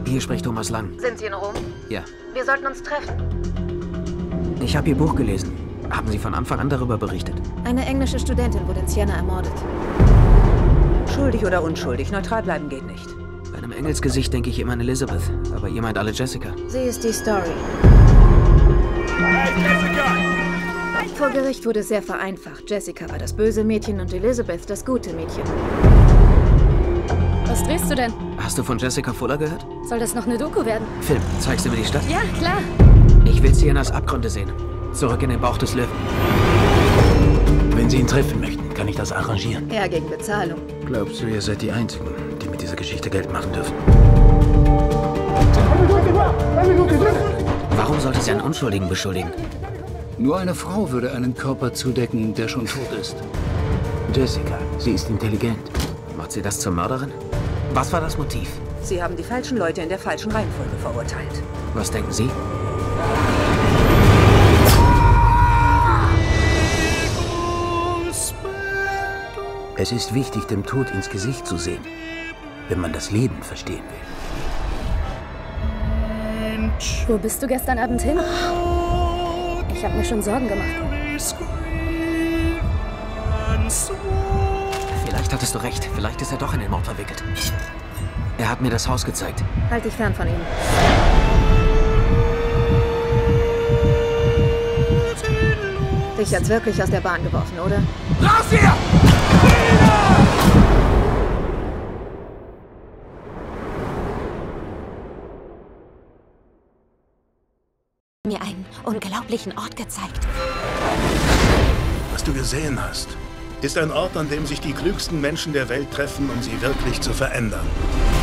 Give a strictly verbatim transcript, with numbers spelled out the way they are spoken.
Hier spricht Thomas Lang. Sind Sie in Rom? Ja. Wir sollten uns treffen. Ich habe Ihr Buch gelesen. Haben Sie von Anfang an darüber berichtet? Eine englische Studentin wurde in Siena ermordet. Schuldig oder unschuldig, neutral bleiben geht nicht. Bei einem Engelsgesicht denke ich immer an Elizabeth, aber ihr meint alle Jessica. Sie ist die Story. Hey, Jessica! Vor Gericht wurde sehr vereinfacht. Jessica war das böse Mädchen und Elizabeth das gute Mädchen. Was drehst du denn? Hast du von Jessica Fuller gehört? Soll das noch eine Doku werden? Film, zeigst du mir die Stadt? Ja, klar. Ich will Sienas Abgründe sehen. Zurück in den Bauch des Löwen. Wenn Sie ihn treffen möchten, kann ich das arrangieren. Er gegen Bezahlung. Glaubst du, ihr seid die Einzigen, die mit dieser Geschichte Geld machen dürfen? Warum sollte sie einen Unschuldigen beschuldigen? Nur eine Frau würde einen Körper zudecken, der schon tot ist. Jessica, sie ist intelligent. Macht sie das zur Mörderin? Was war das Motiv? Sie haben die falschen Leute in der falschen Reihenfolge verurteilt. Was denken Sie? Es ist wichtig, dem Tod ins Gesicht zu sehen, wenn man das Leben verstehen will. Wo bist du gestern Abend hin? Ich habe mir schon Sorgen gemacht. Vielleicht hattest du recht. Vielleicht ist er doch in den Mord verwickelt. Er hat mir das Haus gezeigt. Halt dich fern von ihm. Dich hat's wirklich aus der Bahn geworfen, oder? Raus hier! Mir einen unglaublichen Ort gezeigt. Was du gesehen hast, ist ein Ort, an dem sich die klügsten Menschen der Welt treffen, um sie wirklich zu verändern.